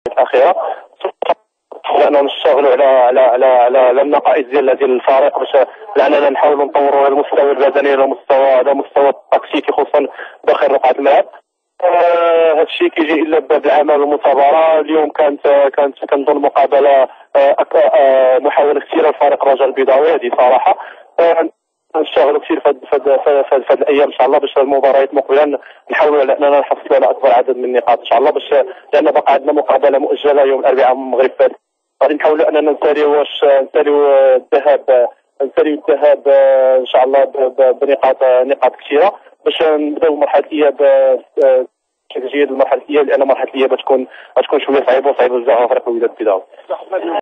الاخيره لاننا نشتغلوا على النقائص ديال الفريق باش لاننا نحاولوا نطوروا المستوى البدني على مستوى التكتيكي خصوصا داخل رقعه الملعب. هذا الشيء كيجي الا بالعمل والمثابره. اليوم كانت كنظن مقابله محاوله كثيره لفريق الرجاء البيضاوي هذه صراحه. نشتغلوا كثير في هذه الايام ان شاء الله باش المباريات المقبله نحاولوا على اننا نحصلوا على اكبر عدد من النقاط ان شاء الله لان بقى عندنا مقابله مؤجله يوم الاربعاء من المغرب. غادي نحاولوا اننا نساليو الذهاب ان شاء الله بنقاط كثيره باش نبداو مرحله الاياب بشكل جيد. المرحله الاياب لان مرحله الاياب غتكون شويه صعيبه بزاف على فريق الوداد البيضاوي.